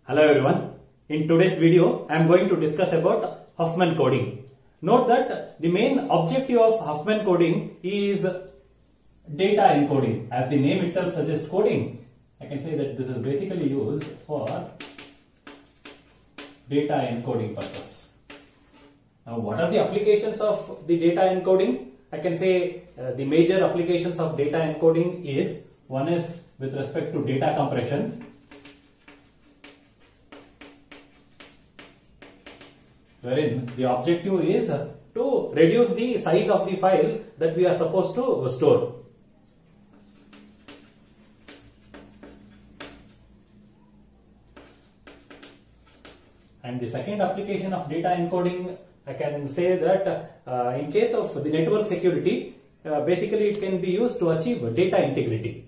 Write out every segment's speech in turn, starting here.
Hello everyone. In today's video, I am going to discuss about Huffman coding. Note that the main objective of Huffman coding is data encoding. As the name itself suggests coding, I can say that this is basically used for data encoding purpose. Now, what are the applications of the data encoding? I can say the major applications of data encoding is, one is with respect to data compression, wherein the objective is to reduce the size of the file that we are supposed to store. And the second application of data encoding, I can say that in case of the network security, basically it can be used to achieve data integrity.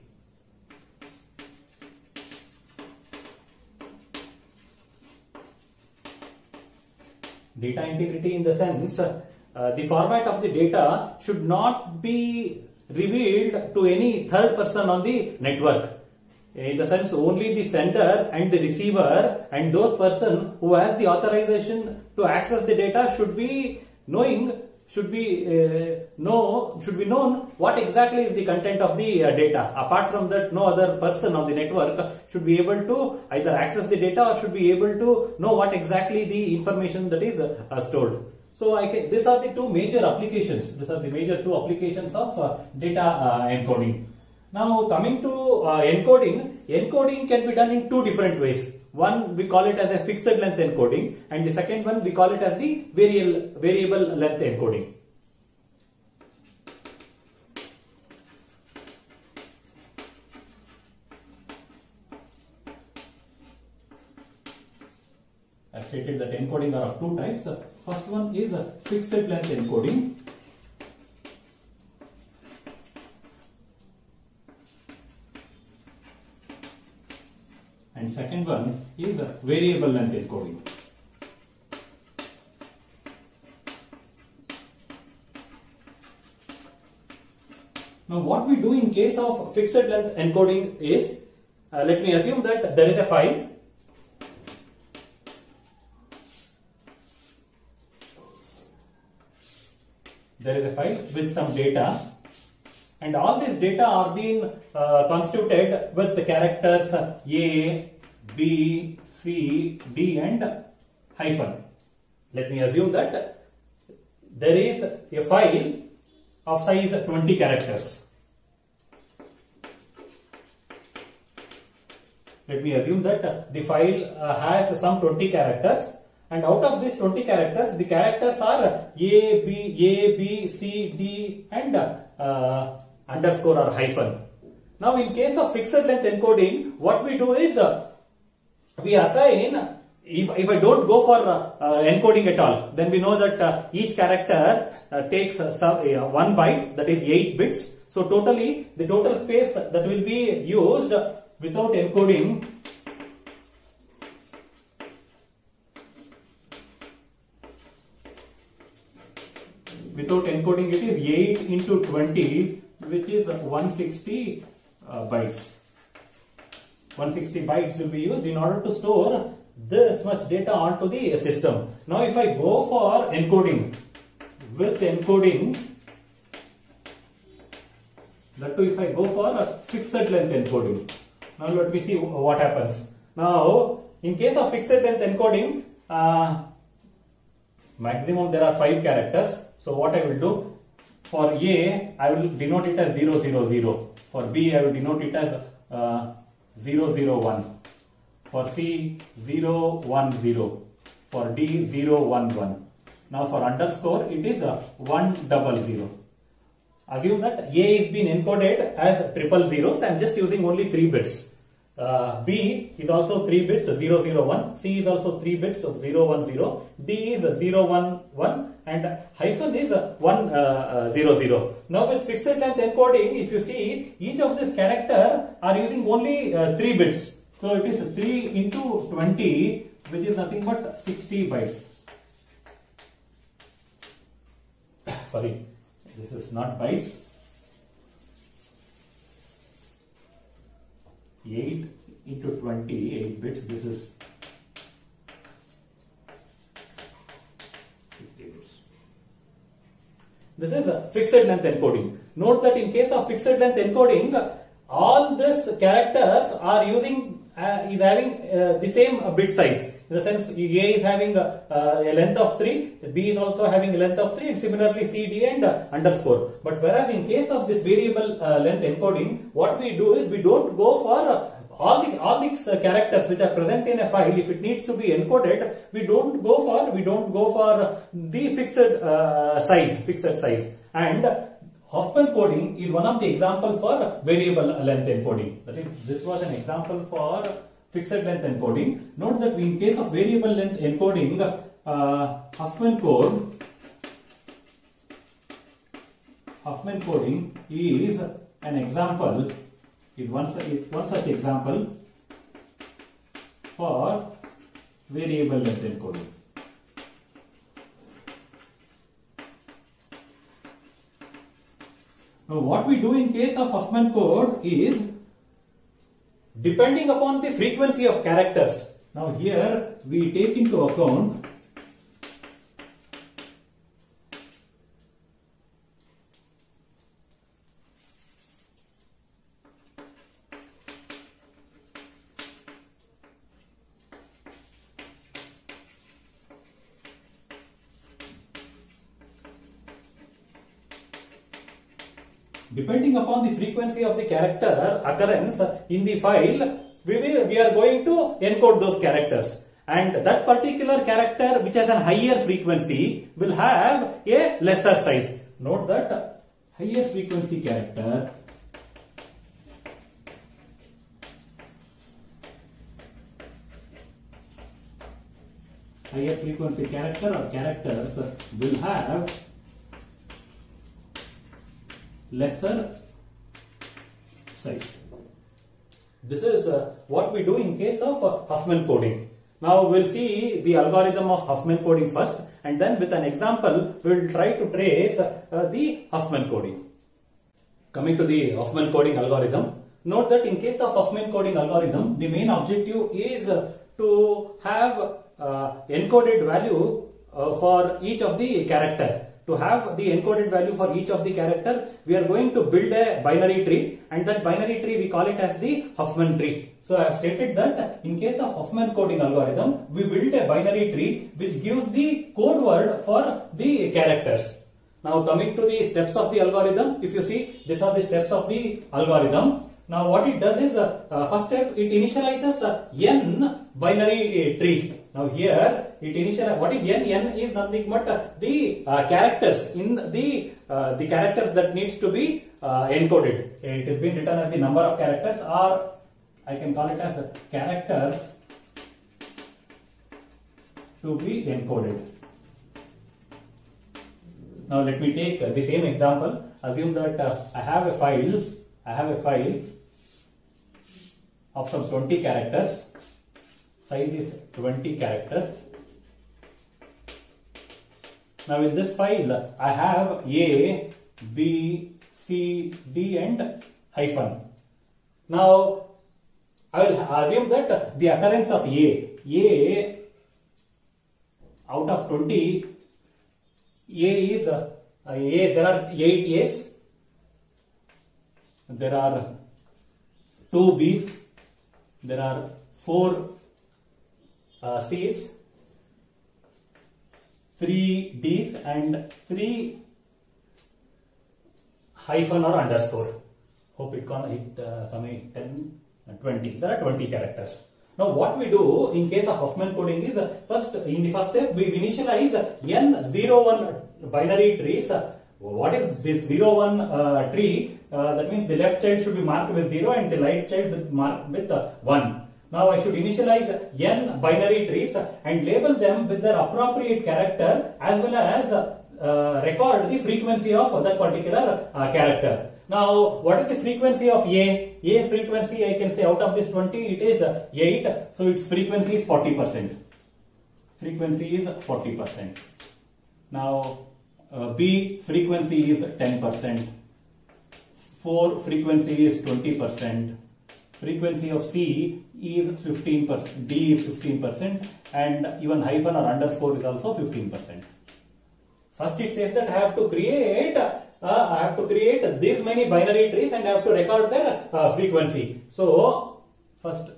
Data integrity in the sense, the format of the data should not be revealed to any third person on the network. In the sense, only the sender and the receiver and those person who has the authorization to access the data should be known what exactly is the content of the data. Apart from that, no other person on the network should be able to either access the data or should be able to know what exactly the information that is stored. So these are the two major applications. These are the major two applications of data encoding. Now coming to encoding, encoding can be done in two different ways. One, we call it as a fixed length encoding, and the second one we call it as the variable length encoding. I've stated that encoding are of two types. The first one is fixed length encoding. And second one is variable length encoding. Now what we do in case of fixed length encoding is, let me assume that there is a file. There is a file with some data, and all this data are being constituted with the characters A, B, C, D and hyphen. Let me assume that there is a file of size 20 characters. Let me assume that the file has some 20 characters, and out of these 20 characters, the characters are A, B, C, D and underscore or hyphen. Now in case of fixed length encoding, what we do is we assign, if I don't go for encoding at all, then we know that each character takes one byte, that is 8 bits. So totally the total space that will be used without encoding it is 8 into 20, which is 160 bytes. 160 bytes will be used in order to store this much data onto the system. Now if I go for encoding, with encoding, that too if I go for a fixed length encoding. Now let me see what happens. Now in case of fixed length encoding, maximum there are 5 characters. So what I will do, for A, I will denote it as 000. For B, I will denote it as 001. For C, 010. For D, 011. Now for underscore, it is 100. Assume that A is being encoded as 000. I am just using only 3 bits. B is also 3 bits, 001. C is also 3 bits of 010. D is 011. And hyphen is 100. Now with fixed length encoding, if you see, each of these character are using only 3 bits. So it is 3 into 20, which is nothing but 60 bytes. Sorry, this is not bytes. 8 into 20, 8 bits, this is This is a fixed length encoding. Note that in case of fixed length encoding, all these characters are using is having the same bit size. In the sense, A is having a length of 3, B is also having a length of 3, and similarly C, D, and underscore. But whereas in case of this variable length encoding, what we do is we don't go for all these characters which are present in a file. If it needs to be encoded, we don't go for the fixed size. And Huffman coding is one of the examples for variable length encoding. That is, this was an example for fixed length encoding. Note that in case of variable length encoding, Huffman coding is an example. Is one such example for variable length encoding. Now, what we do in case of Huffman code is, depending upon the frequency of characters. Now, here we take into account depending upon the frequency of the character occurrence in the file, we are going to encode those characters. And that particular character which has a higher frequency will have a lesser size. Note that higher frequency character or characters will have lesser size. This is what we do in case of Huffman coding. Now we'll see the algorithm of Huffman coding first, and then with an example we'll try to trace the Huffman coding. Coming to the Huffman coding algorithm, note that in case of Huffman coding algorithm, the main objective is to have encoded value for each of the character. To have the encoded value for each of the character, we are going to build a binary tree, and that binary tree we call it as the Huffman tree. So I have stated that in case of Huffman coding algorithm, we build a binary tree which gives the code word for the characters. Now coming to the steps of the algorithm, if you see, these are the steps of the algorithm. Now what it does is, first step, it initializes n binary trees. Now here it initializes, what is n? N is nothing but the characters in the characters that needs to be encoded. It has been written as the number of characters, or I can call it as characters to be encoded. Now let me take the same example. Assume that I have a file of some 20 characters. Size is 20 characters. Now in this file, I have A, B, C, D and hyphen. Now I will assume that the occurrence of A out of 20, there are 8 A's, there are 2 B's, there are 4 C's, 3 D's and 3 hyphen or underscore. Hope it can hit some 10 and 20. There are 20 characters. Now what we do in case of Huffman coding is, in the first step we initialize n01 binary trees. What is this 01 tree? That means the left child should be marked with 0 and the right child with marked with 1. Now I should initialize n binary trees and label them with their appropriate character, as well as record the frequency of that particular character. Now what is the frequency of A? A frequency, I can say out of this 20 it is 8, so its frequency is 40%. Frequency is 40%. Now B frequency is 10%. 4 frequency is 20%. Frequency of C is 15%, D is 15%, and even hyphen or underscore is also 15%. First it says that I have to create these many binary trees and I have to record their frequency. So first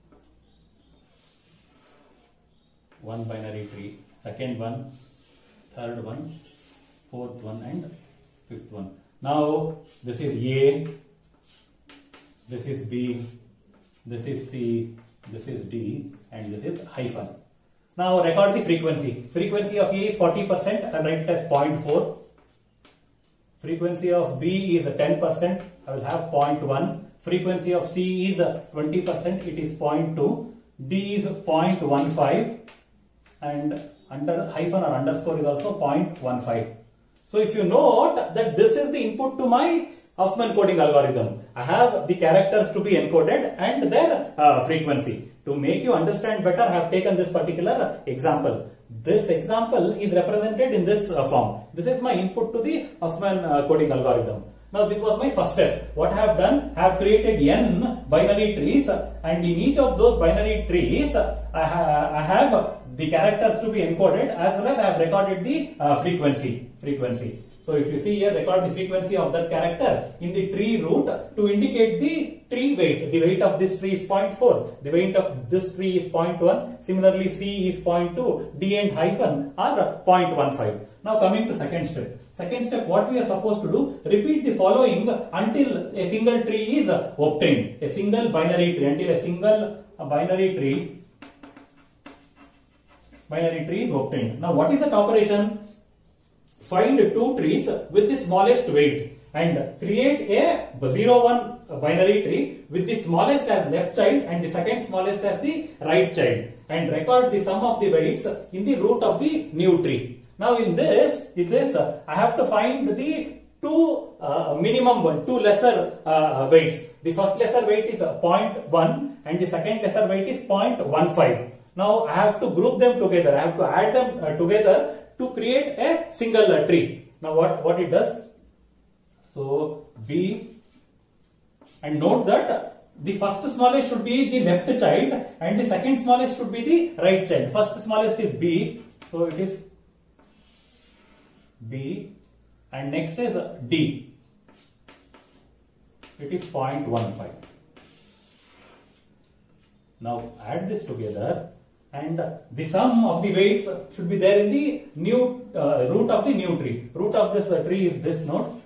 one binary tree, second one, third one, fourth one, and fifth one. Now this is A, this is B, this is C, this is D, and this is hyphen. Now record the frequency. Frequency of A is 40%, I will write it as 0.4. Frequency of B is 10%, I will have 0.1. Frequency of C is 20%, it is 0.2. D is 0.15, and under hyphen or underscore is also 0.15. So if you note that this is the input to my Huffman coding algorithm, I have the characters to be encoded and their frequency. To make you understand better, I have taken this particular example. This example is represented in this form. This is my input to the Huffman coding algorithm. Now this was my first step. What I have done, I have created n binary trees, and in each of those binary trees, I have the characters to be encoded, as well as I have recorded the frequency. So if you see here, record the frequency of that character in the tree root to indicate the tree weight. The weight of this tree is 0.4. The weight of this tree is 0.1. Similarly, C is 0.2. D and hyphen are 0.15. Now coming to second step. Second step, what we are supposed to do, repeat the following until a single tree is obtained. A single binary tree, until a single binary tree is obtained. Now what is that operation? Find two trees with the smallest weight and create a 0-1 binary tree with the smallest as left child and the second smallest as the right child, and record the sum of the weights in the root of the new tree. Now in this I have to find the two lesser weights. The first lesser weight is 0.1 and the second lesser weight is 0.15. Now I have to group them together. I have to add them together to create a single tree. Now what it does? So B, and note that the first smallest should be the left child and the second smallest should be the right child. First smallest is B, so it is B, and next is D. It is 0.15. Now add this together, and the sum of the weights should be there in the new root of the new tree. Root of this tree is this node.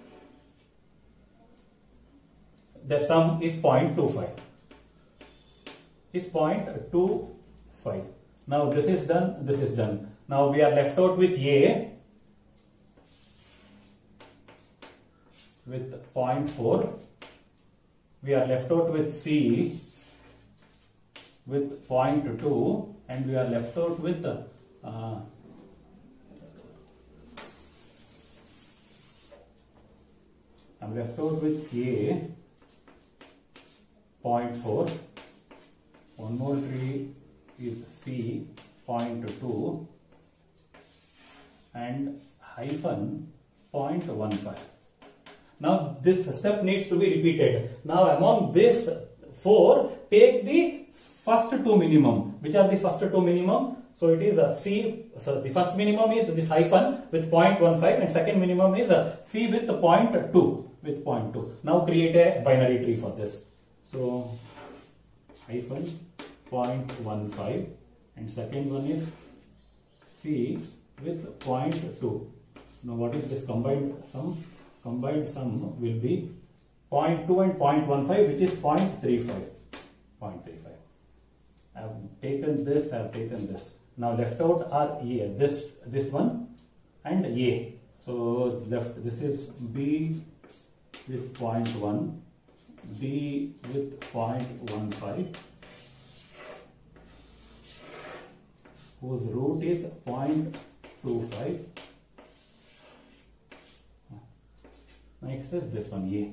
The sum is 0.25. Is 0.25. Now this is done. This is done. Now we are left out with A with 0.4. We are left out with C with 0.2, and we are left out with I'm left out with A 0.4. One more tree is C 0.2 and hyphen 0.15. Now this step needs to be repeated. Now among this 4, take the first two minimum. Which are the first two minimum? So it is C. So the first minimum is this hyphen with 0.15, and second minimum is C with 0.2. With 0.2. Now create a binary tree for this. So hyphen 0.15, and second one is C with 0.2. Now what is this combined sum? Combined sum will be 0.2 and 0.15, which is 0.35. 0.35. I have taken this, I have taken this. Now left out are A, this one and A. So left, this is B with 0.1, B with 0.15, whose root is 0.25. Next is this one, A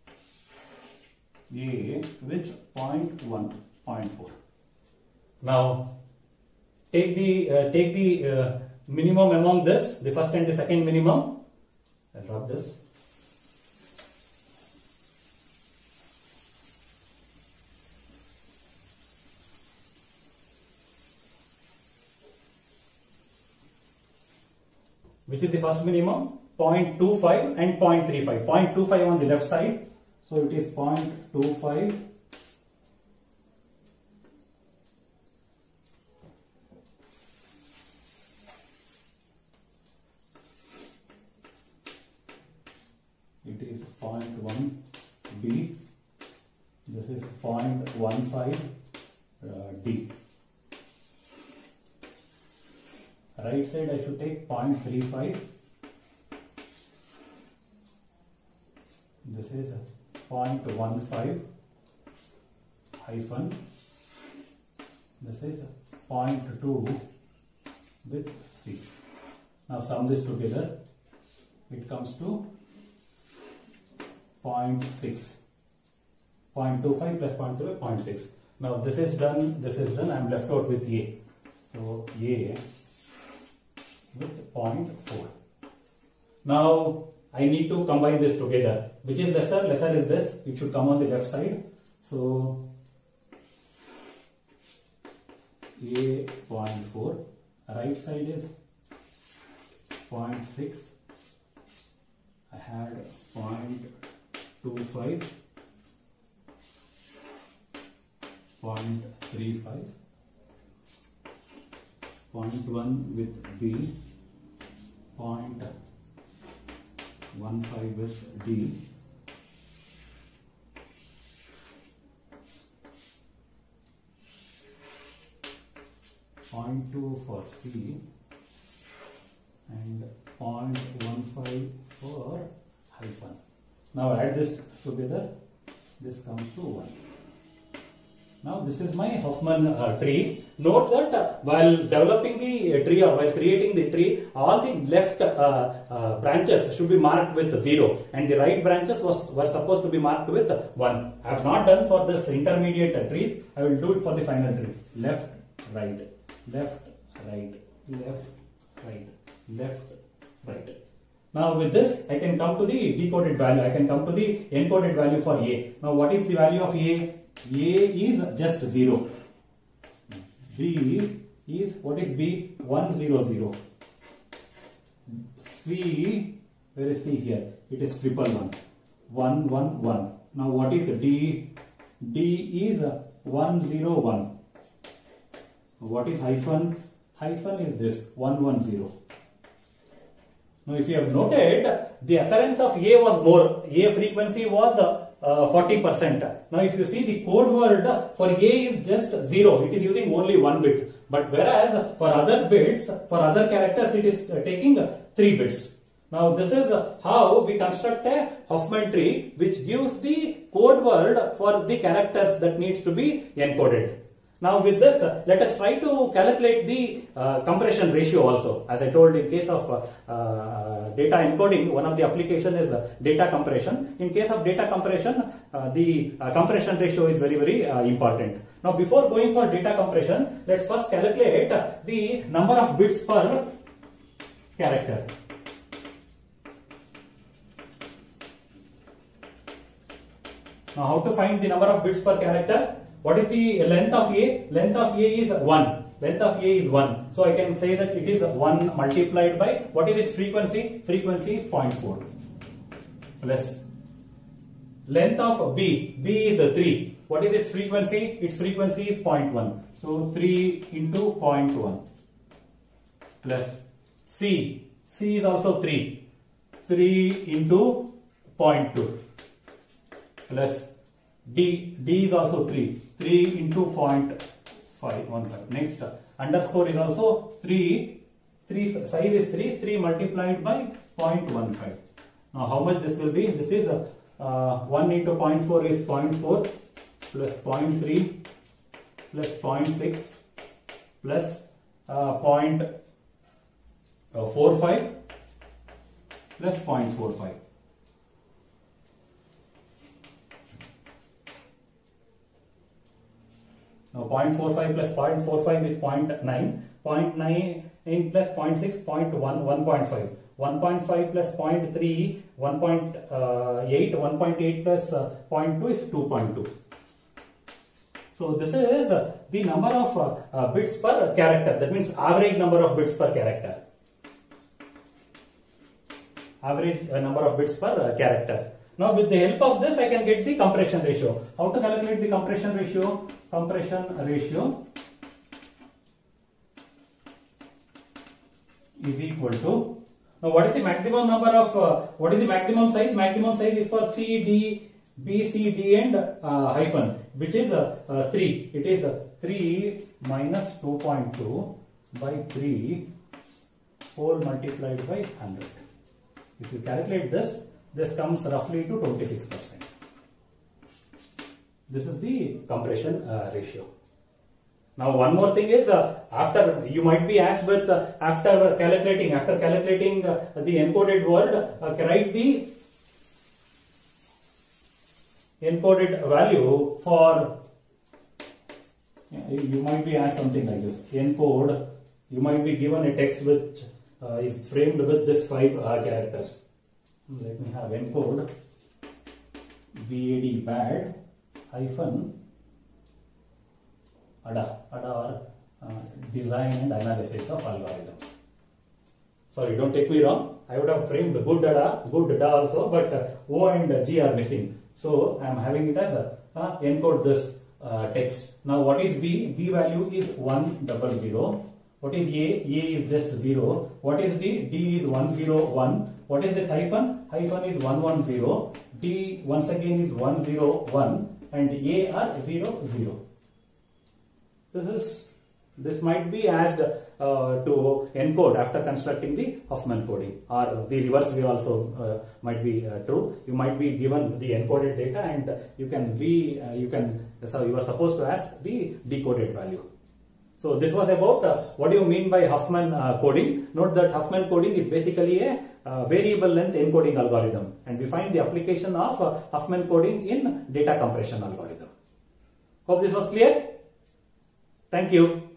with 0.1, 0.4. Now take the minimum among this, the first and the second minimum. I'll rub this. which is the first minimum, 0.25 and 0.35. 0.25 on the left side, so it is 0.25 it is 0.1 B, this is 0.15 D. Right side I should take 0.35, this is 0.15 hyphen, this is 0.2 with C. Now sum this together, it comes to 0.6. 0.25 plus 0.3, 0.6. Now this is done, I am left out with A. So A with 0.4. Now I need to combine this together. Which is lesser? Lesser is this. It should come on the left side. So A 0.4. Right side is 0.6. I had 0.25. 0.35, 0.1 with B, 0.15 with D, 0.2 for C, and 0.15 for hyphen. Now add this together, this comes to 1. Now this is my Huffman tree. Note that while developing the tree or while creating the tree, all the left branches should be marked with 0 and the right branches were supposed to be marked with 1. I have not done for this intermediate trees. I will do it for the final tree. Left, right, left, right, left, right, left, right. Now with this, I can come to the decoded value. I can come to the encoded value for A. Now what is the value of A? A is just 0. B is, what is B? 100. C, where is C here? It is 111. 111. Now what is D? D is 101. What is hyphen? Hyphen is this 110. Now if you have noted, the occurrence of A was more. A frequency was 40%. Now if you see the code word for A is just 0, it is using only 1 bit. But whereas for other bits, for other characters, it is taking 3 bits. Now this is how we construct a Huffman tree which gives the code word for the characters that needs to be encoded. Now with this, let us try to calculate the compression ratio also. As I told, in case of data encoding, one of the application is data compression. In case of data compression, the compression ratio is very important. Now before going for data compression, let's first calculate the number of bits per character. Now how to find the number of bits per character? What is the length of A? Length of A is 1. Length of A is 1. So I can say that it is 1 multiplied by, what is its frequency? Frequency is 0.4. Plus length of B. B is 3. What is its frequency? Its frequency is 0.1. So 3 into 0.1. Plus C. C is also 3. 3 into 0.2. Plus D. D is also 3. 3 into 0.515. Next, underscore is also 3. 3 size is 3. 3 multiplied by 0.15. Now how much this will be? This is 1 into 0.4 is 0.4 plus 0.3 plus 0.6 plus 0.45 plus 0.45. Now 0.45 plus 0.45 is 0.9. 0.9 plus 0.6, 0.1, 1.5. 1.5 plus 0.3, 1.8. 1.8 plus 0.2 is 2.2. So this is the number of bits per character. That means average number of bits per character. average number of bits per character. Now with the help of this I can get the compression ratio. How to calculate the compression ratio? Compression ratio is equal to, now what is the maximum number of, what is the maximum size? Maximum size is for C, D, B, C, D and hyphen, which is 3. It is 3 minus 2.2 by 3 whole multiplied by 100. If you calculate this, this comes roughly to 26%. This is the compression ratio. Now one more thing is, after you might be asked with, after calculating the encoded word, write the encoded value for, you might be asked something like this, encode, you might be given a text which is framed with this 5 characters. Let me have encode bad hyphen ADA or design and analysis of algorithms. Sorry, don't take me wrong. I would have framed good ADA also, but O and G are missing. So I am having it as encode this text. Now what is B? B value is 100. What is A? A is just 0. What is D? D is 101. What is this hyphen? Hyphen is 110. D once again is 101 and A are 00. This might be asked to encode after constructing the Huffman coding, or the reverse way also might be true. You might be given the encoded data and so you are supposed to ask the decoded value. So this was about what do you mean by Huffman coding. Note that Huffman coding is basically a variable length encoding algorithm, and we find the application of Huffman coding in data compression algorithm. Hope this was clear. Thank you.